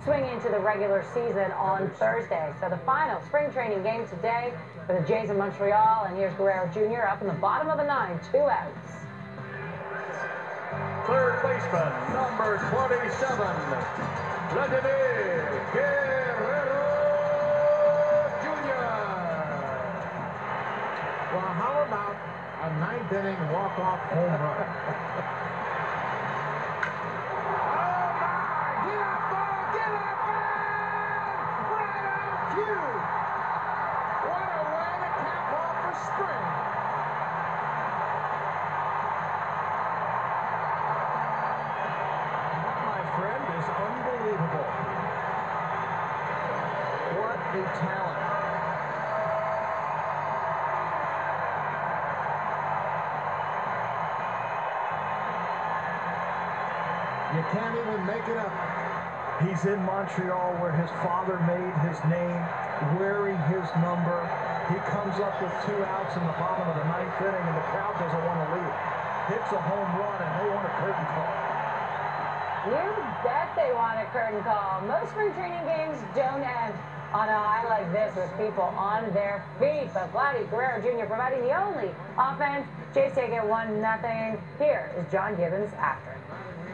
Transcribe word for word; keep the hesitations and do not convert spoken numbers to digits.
swing into the regular season on Thursday. So the final spring training game today for the Jays of Montreal. And here's Guerrero Junior up in the bottom of the nine, two outs. Third baseman, number twenty-seven, Vladimir Guerrero Junior Well, how about a ninth inning walk-off home run? Oh, my! Get up, ball! Get up, ball! Right on cue! What a way to cap off a spring! Friend is unbelievable. What a talent. You can't even make it up. He's in Montreal where his father made his name, wearing his number. He comes up with two outs in the bottom of the ninth inning, and the crowd doesn't want to leave. Hits a home run, and they want a curtain call. You bet they want a curtain call. Most spring training games don't end on a high like this with people on their feet. But Vladdy Guerrero Junior providing the only offense. Jays take it one nothing. Here is John Gibbons after.